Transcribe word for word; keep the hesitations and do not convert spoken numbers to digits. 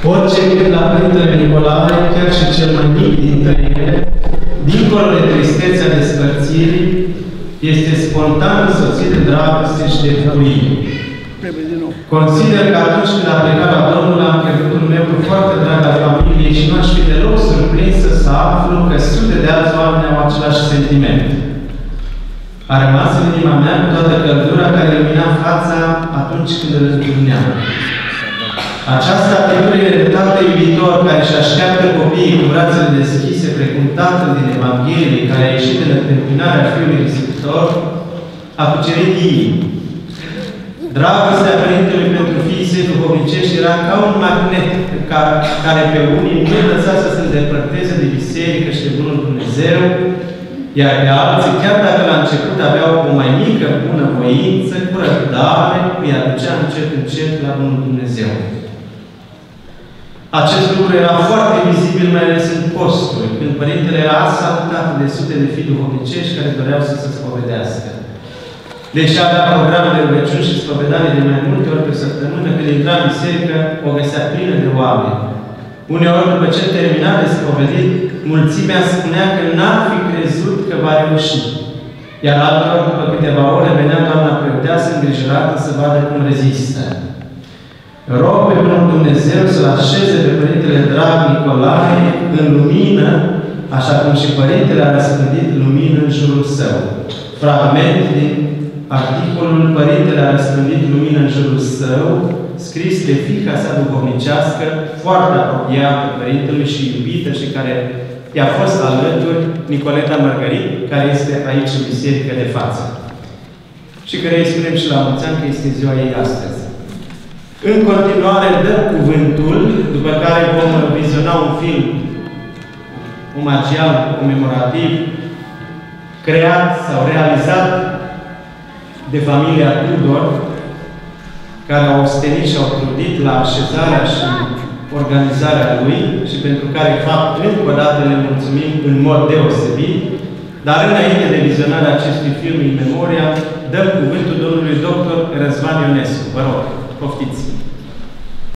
Orice gând la Părintele Nicolae, chiar și cel mai mic dintre ele, dincolo de tristețea despărțirii, este spontan însoțit de dragoste și de bucurie. Consider că atunci când a plecat la Domnul, am pierdut un membru foarte drag al familiei și nu aș fi deloc surprinsă să aflu că sute de alți oameni au același sentiment. A rămas în inima mea cu toată căldura care lumina fața atunci când îl întâlneam. Această atitudine de tată iubitor care își așteaptă copiii cu brațele deschise, precum Tatăl din Evanghelie, care a ieșit în întâmpinarea Fiului Risipitor, a cucerit inimi. Dragostea Părintelui pentru fiii săi duhovnicești era ca un magnet care pe unii nu lăsa să se îndepărteze de biserică și de Bunul Dumnezeu, iar pe alții, chiar dacă la început aveau o mai mică bunăvoință, cu răbdare, îi aducea încet încet la Bunul Dumnezeu. Acest lucru era foarte vizibil, mai ales în posturi, când Părintele era asalutat de sute de fii duhovnicești care doreau să se spovedească. Deși avea programe de rugăciuni și spovedanie de mai multe ori pe săptămână, când intra în biserică, o găsea plină de oameni. Uneori, după ce termina de spovedit, mulțimea spunea că n-ar fi crezut că va reuși. Iar altor, după câteva ore, venea doamna preoteasă îngrijorată să vadă cum rezistă. Rog pe Bunul Dumnezeu să-L așeze pe Părintele Drag Nicolae în lumină, așa cum și Părintele a răspândit lumină în jurul său. Fragment din articolul Părintele a răspândit lumină în jurul său, scris de fiica sa duhovnicească, foarte apropiată Părintelui și iubită și care i-a fost alături, Nicoleta Mărgărit, care este aici în biserică de față. Și care îi spunem și la mulți ani că este ziua ei astăzi. În continuare dăm cuvântul, după care vom viziona un film omagial, comemorativ, creat sau realizat de familia Tudor, care au ostenit și au trudit la așezarea și organizarea lui și pentru care, de fapt, încă o dată le mulțumim în mod deosebit. Dar înainte de vizionarea acestui film în memoria, dăm cuvântul domnului doctor Răzvan Ionescu. Vă rog, poftiți!